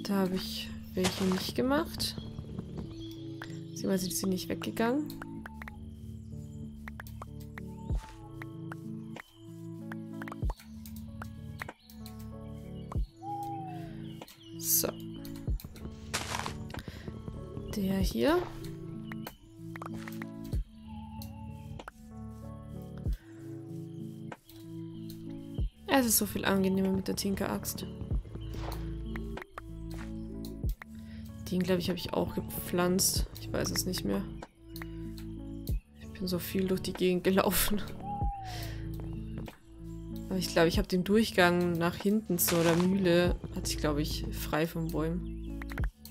Da habe ich welche nicht gemacht. Beziehungsweise die sind nicht weggegangen. So. Der hier. Es ist so viel angenehmer mit der Tinker-Axt. Den, glaube ich, habe ich auch gepflanzt. Ich weiß es nicht mehr. Ich bin so viel durch die Gegend gelaufen. Aber ich glaube, ich habe den Durchgang nach hinten zu der Mühle, hatte ich, glaube ich, frei von Bäumen.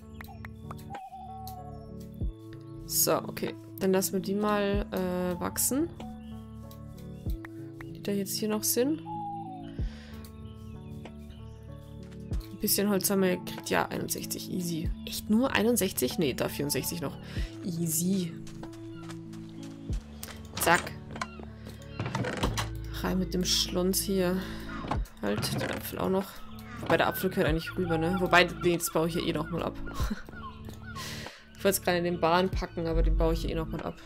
So, okay. Dann lassen wir die mal wachsen. Die da jetzt hier noch sind. Ein bisschen Holz haben wir gekriegt. Ja, 61. Easy. Echt nur 61? Nee, da 64 noch. Easy. Zack. Rein mit dem Schlons hier. Halt, den Apfel auch noch. Wobei der Apfel gehört eigentlich rüber, ne? Wobei, den jetzt baue ich ja eh nochmal ab. Ich wollte es gerade in den Bahn packen, aber den baue ich ja eh nochmal ab.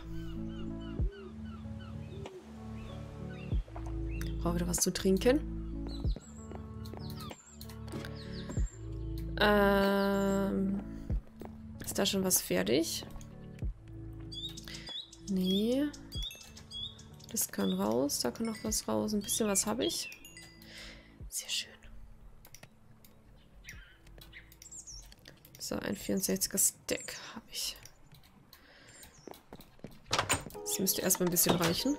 Ich brauche wieder was zu trinken. Ist da schon was fertig? Nee. Das kann raus, da kann noch was raus. Ein bisschen was habe ich. Sehr schön. So, ein 64er Stack habe ich. Das müsste erstmal ein bisschen reichen.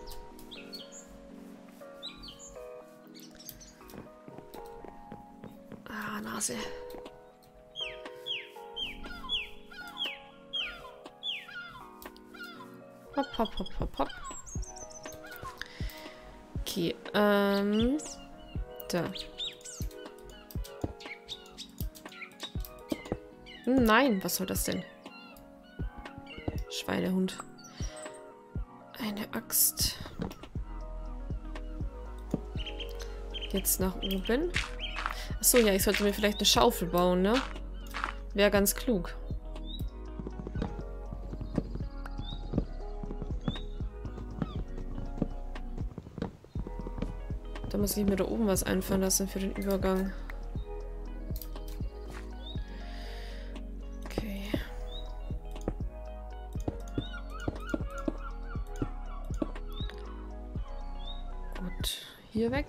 Ah, Nase. Hopp, hopp, hopp, hopp, hopp. Okay, da. Nein, was soll das denn? Schweinehund. Eine Axt. Jetzt nach oben. Achso, ja, ich sollte mir vielleicht eine Schaufel bauen, ne? Wäre ganz klug. Da muss ich mir da oben was einfallen lassen für den Übergang. Okay. Gut. Hier weg.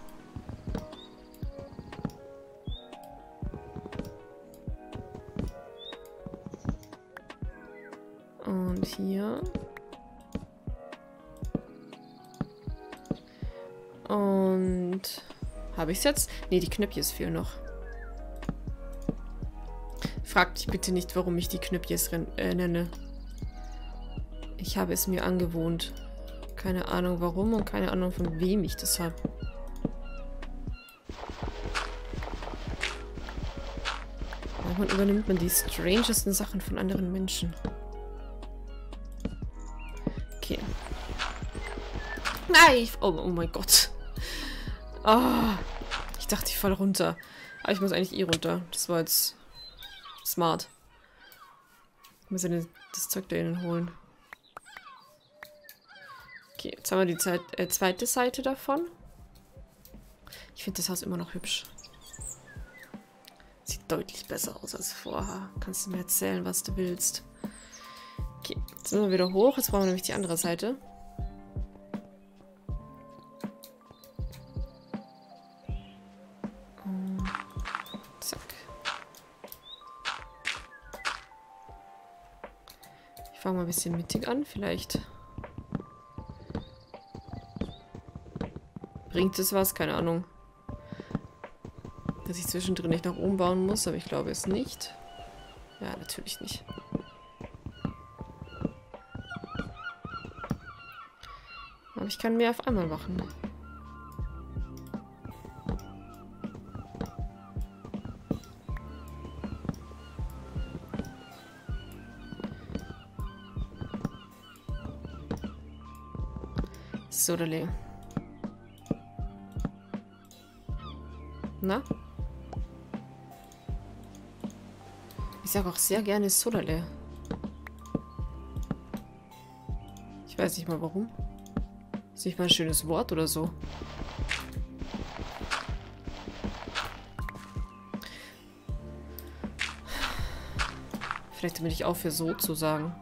Und hier. Und habe ich es jetzt? Ne, die Knöpfjes fehlen noch. Fragt mich bitte nicht, warum ich die Knöpfjes nenne. Ich habe es mir angewohnt. Keine Ahnung warum und keine Ahnung von wem ich das habe. Manchmal übernimmt man die strangesten Sachen von anderen Menschen. Okay. Nein! Oh mein Gott. Oh, ich dachte, ich falle runter. Aber ich muss eigentlich eh runter. Das war jetzt smart. Ich muss ja das Zeug da innen holen. Okay, jetzt haben wir die zweite Seite davon. Ich finde das Haus immer noch hübsch. Sieht deutlich besser aus als vorher. Kannst du mir erzählen, was du willst. Okay, jetzt sind wir wieder hoch. Jetzt brauchen wir nämlich die andere Seite. Ich fange mal ein bisschen mittig an, vielleicht bringt es was, keine Ahnung. Dass ich zwischendrin nicht nach oben bauen muss, aber ich glaube es nicht. Ja, natürlich nicht. Aber ich kann mehr auf einmal machen. So, Dale. Na? Ich sage auch sehr gerne Sodale. Ich weiß nicht mal warum. Ist nicht mal ein schönes Wort oder so. Vielleicht damit ich aufhöre, so zu sagen.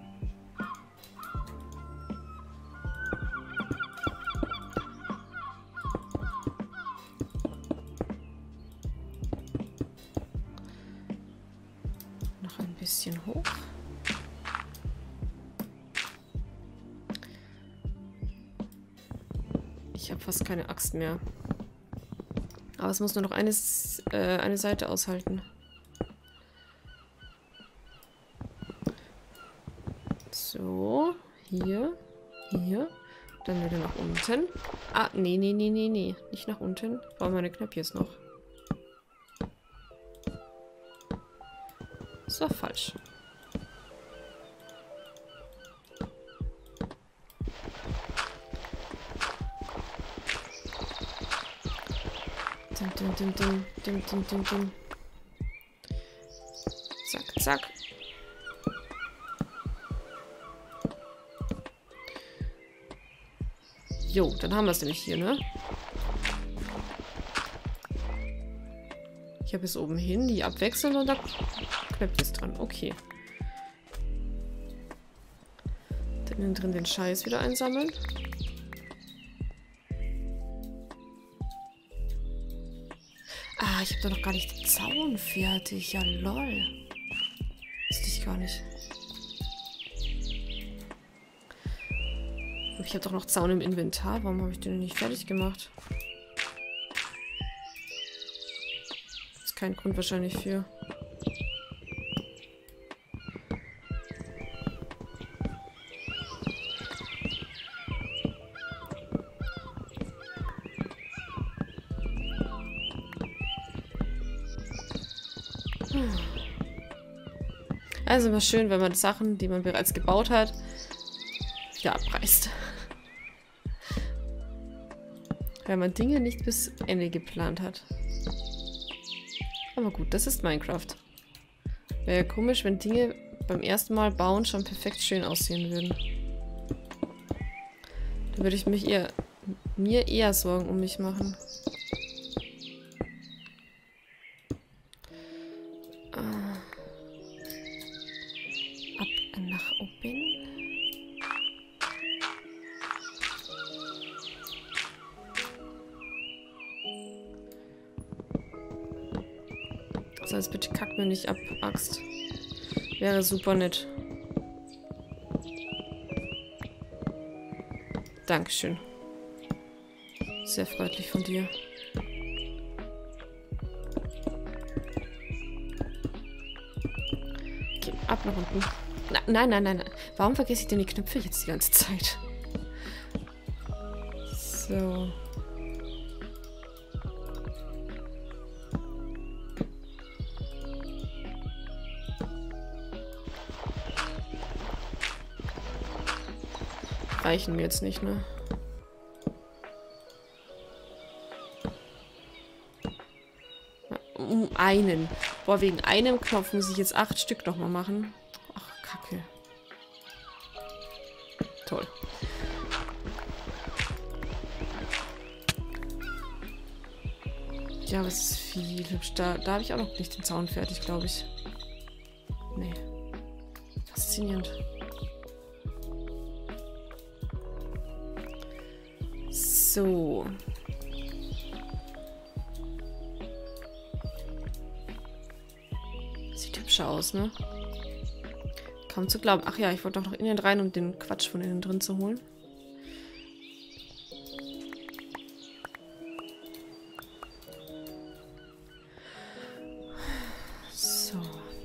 Noch ein bisschen hoch. Ich habe fast keine Axt mehr. Aber es muss nur noch eine Seite aushalten. So, hier, hier, dann wieder nach unten. Ah, nee, nee, nee, nee, nee, nicht nach unten. Ich brauche meine Knöpfe jetzt noch. Das war falsch. Dim, dim, dim, dim, dim, dim, dim, dim. Zack, zack. Jo, dann haben wir es nämlich hier, ne? Ich habe es oben hin, die abwechseln und da knöpft es dran. Okay. Dann innen drin den Scheiß wieder einsammeln. Ah, ich habe da noch gar nicht den Zaun fertig. Ja, lol. Wusste ich gar nicht. Ich habe doch noch Zaun im Inventar. Warum habe ich den nicht fertig gemacht? Ist kein Grund wahrscheinlich für. Also immer schön, wenn man Sachen, die man bereits gebaut hat, wieder abreißt. Wenn man Dinge nicht bis Ende geplant hat. Aber gut, das ist Minecraft. Wäre ja komisch, wenn Dinge beim ersten Mal bauen schon perfekt schön aussehen würden. Dann würde ich mir eher Sorgen um mich machen. Ab nach oben. Das heißt, bitte kack mir nicht ab, Axt. Wäre super nett. Dankeschön. Sehr freundlich von dir. Okay, ab nach unten. Nein, nein, nein, nein. Warum vergesse ich denn die Knöpfe jetzt die ganze Zeit? So. Reichen mir jetzt nicht, ne? Um einen. Boah, wegen einem Knopf muss ich jetzt 8 Stück nochmal machen. Ach, Kacke. Toll. Ja, aber es ist viel hübsch. Da habe ich auch noch nicht den Zaun fertig, glaube ich. Nee. Faszinierend. So. Sieht hübscher aus, ne? Kaum zu glauben. Ach ja, ich wollte doch noch innen rein, um den Quatsch von innen drin zu holen. So.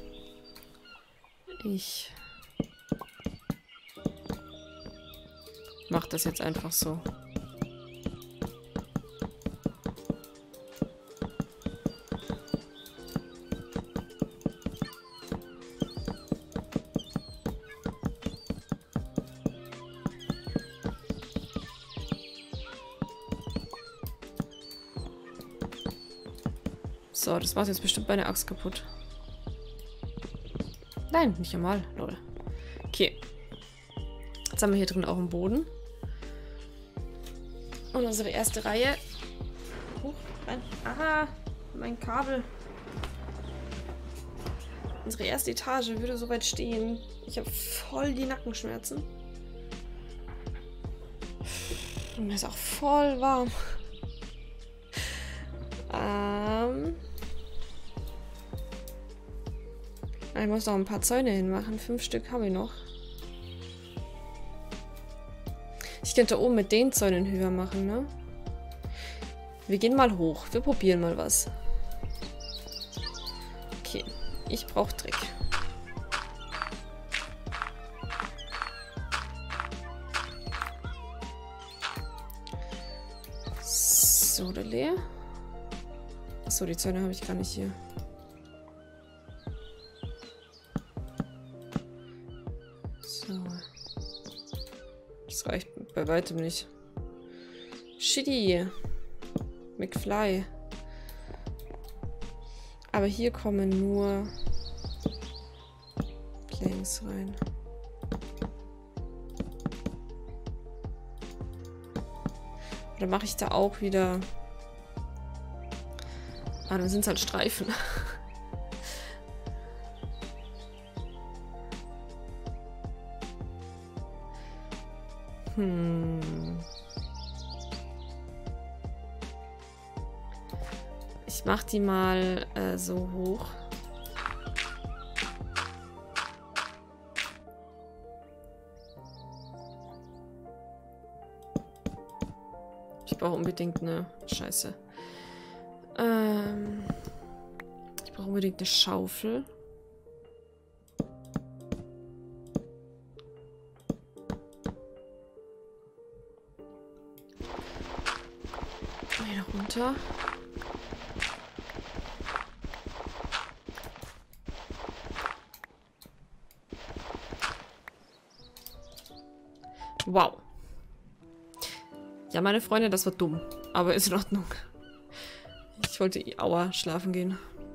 Ich mach das jetzt einfach so. So, das macht jetzt bestimmt meine Axt kaputt. Nein, nicht einmal. Lol. Okay. Jetzt haben wir hier drin auch einen Boden. Und unsere erste Reihe. Huch, rein. Aha, mein Kabel. Unsere erste Etage würde soweit stehen. Ich habe voll die Nackenschmerzen. Und mir ist auch voll warm. Ich muss noch ein paar Zäune hinmachen. 5 Stück habe ich noch. Ich könnte oben mit den Zäunen höher machen, ne? Wir gehen mal hoch. Wir probieren mal was. Okay. Ich brauche Dreck. So, der leer. Achso, die Zäune habe ich gar nicht hier. So. Das reicht bei weitem nicht. Shitty. McFly. Aber hier kommen nur Planks rein. Oder mache ich da auch wieder... Ah, dann sind es halt Streifen. Ich mach die mal so hoch. Ich brauche unbedingt eine Scheiße. Ich brauche unbedingt eine Schaufel. Wieder runter. Wow. Ja, meine Freunde, das war dumm. Aber ist in Ordnung. Ich wollte Aua schlafen gehen.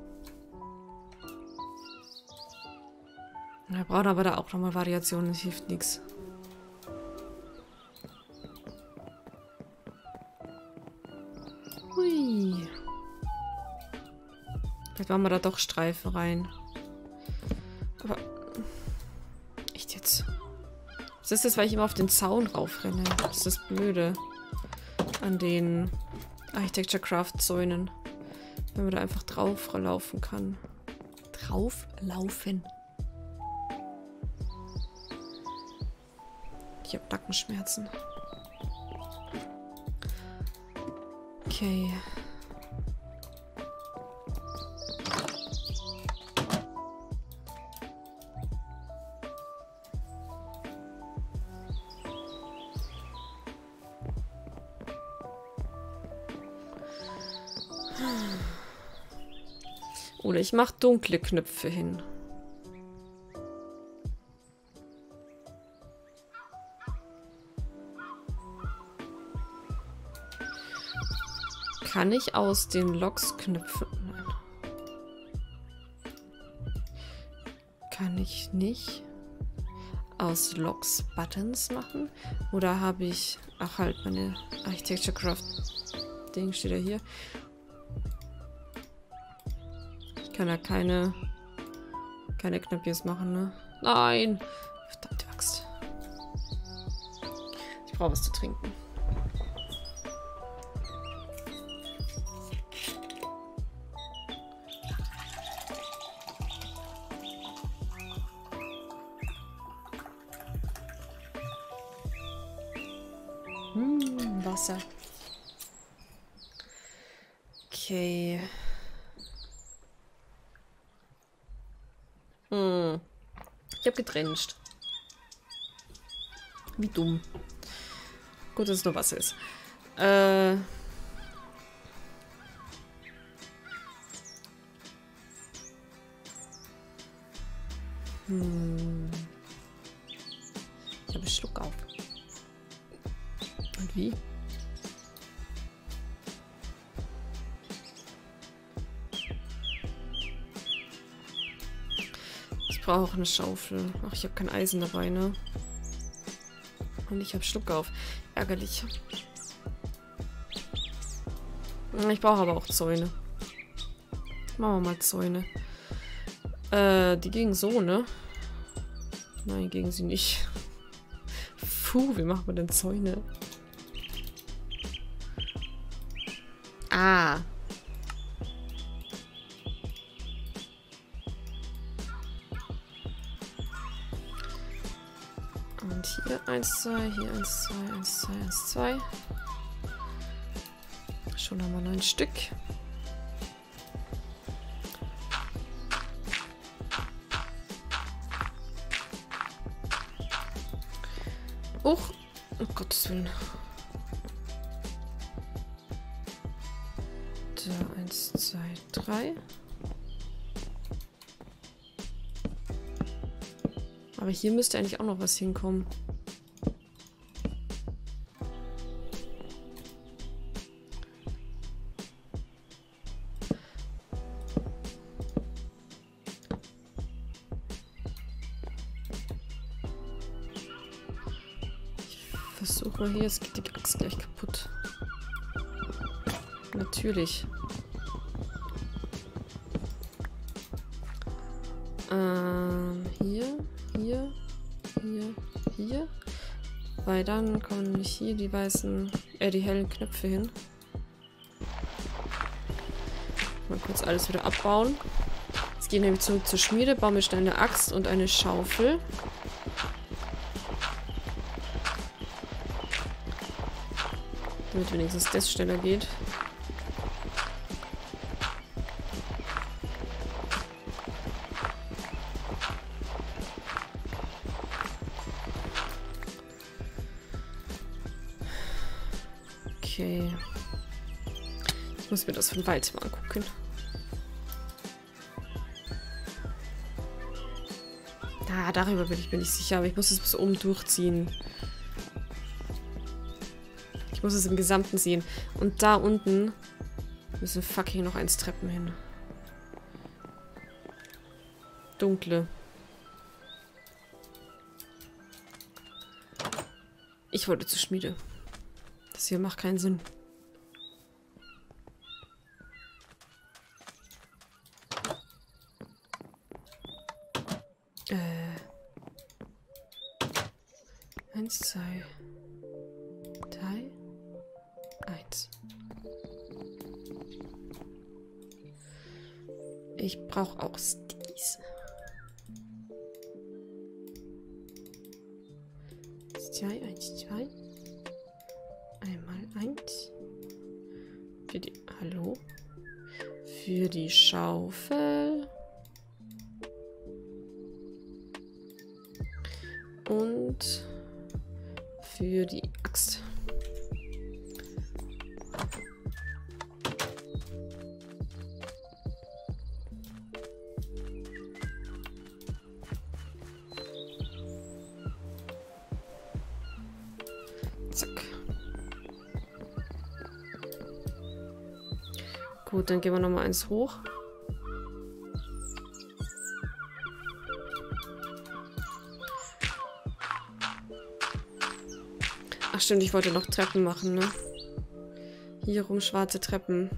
Wir brauchen aber da auch nochmal Variationen. Das hilft nichts. Hui. Vielleicht machen wir da doch Streifen rein. Aber... Echt jetzt? Was ist das, weil ich immer auf den Zaun raufrenne? Das ist das Blöde an den Architecture Craft Zäunen. Wenn man da einfach drauf laufen kann. Drauflaufen. Ich habe Nackenschmerzen. Okay. Oder ich mache dunkle Knöpfe hin. Kann ich aus den Loks Knöpfe... Nein. Kann ich nicht aus Loks Buttons machen? Oder habe ich... Ach halt, meine Architecture Craft Ding steht ja hier. Ich kann ja keine Knöpfchen machen, ne? Nein! Verdammte Axt. Ich brauche was zu trinken. Wasser. Okay. Ich habe getrencht. Wie dumm. Gut, dass es nur Wasser ist. Ich habe einen Schluck auf. Und wie? Das brauche auch eine Schaufel. Ach, ich habe kein Eisen dabei, ne? Und ich habe Schluck auf. Ärgerlich. Ich brauche aber auch Zäune. Machen wir mal Zäune. Die gingen so, ne? Nein, gegen sie nicht. Puh, wie machen wir denn Zäune? Ah. Und hier 1, 2, hier 1, 2, 1, 2, 1, 2. Schon haben wir 9 Stück. Oh, um Gottes Willen. Da 1, 2, 3. Aber hier müsste eigentlich auch noch was hinkommen. Ich versuche mal hier, jetzt geht die Axt gleich kaputt. Natürlich. Hier, hier, hier, hier. Weil dann kommen nämlich hier die weißen, die hellen Knöpfe hin. Mal kurz alles wieder abbauen. Jetzt gehen wir nämlich zurück zur Schmiede, bauen wir schnell eine Axt und eine Schaufel. Damit wenigstens das schneller geht. Okay. Ich muss mir das von weitem angucken. Darüber bin ich mir nicht sicher, aber ich muss es bis oben durchziehen. Ich muss es im Gesamten sehen. Und da unten müssen fucking noch 1 Treppen hin. Dunkle. Ich wollte zur Schmiede. Das hier macht keinen Sinn. Eins, 2, 3, 1. Ich brauche auch Stickies. 2, 1, 2. Einmal 1. Für die. Hallo? Für die Schaufel. Und für die Axt. Zack. Gut, dann gehen wir nochmal 1 hoch. Ach stimmt, ich wollte noch Treppen machen, ne? Hier rum schwarze Treppen.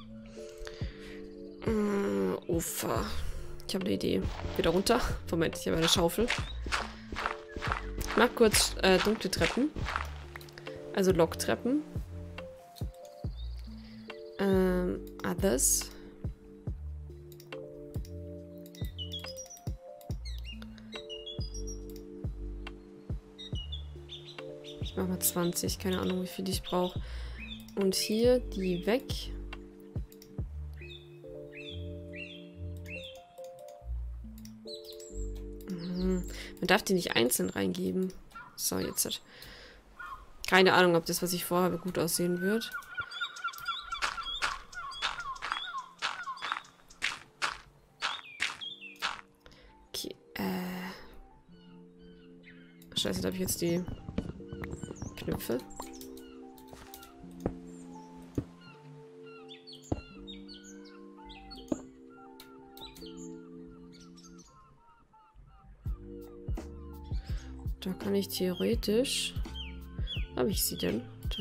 Ufer. Ich habe eine Idee. Wieder runter. Moment, ich habe eine Schaufel. Ich mach kurz dunkle Treppen. Also Locktreppen. Others. Ich mache mal 20. Keine Ahnung, wie viel ich brauche. Und hier die weg. Man darf die nicht einzeln reingeben. So, jetzt. Keine Ahnung, ob das, was ich vorhabe, gut aussehen wird. Okay, Scheiße, da habe ich jetzt die Knöpfe. Da kann ich theoretisch... Wo habe ich sie denn? Da.